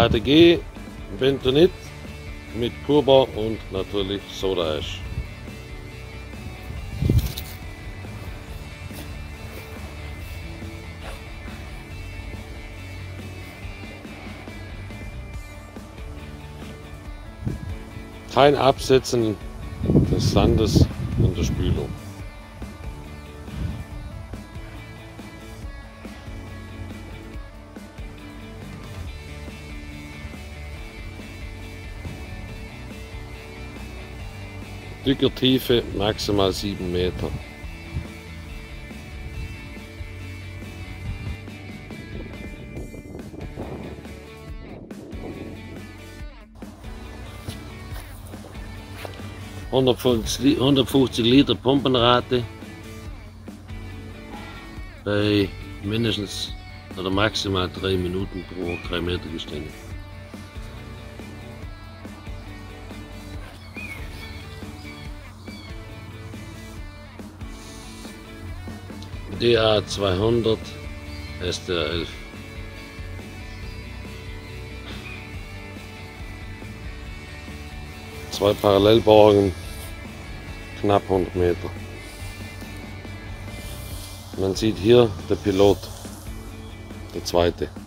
ADG Bentonit mit Purba und natürlich Soda Ash. Kein Absetzen des Sandes in der Spülung. Dickertiefe maximal 7 Meter. ,150 Liter Pumpenrate bei mindestens oder maximal 3 Minuten pro 3 Meter Gestänge. DA 200 STR 11. Zwei Parallelbohrungen, knapp 100 Meter. Man sieht hier der Pilot, der zweite.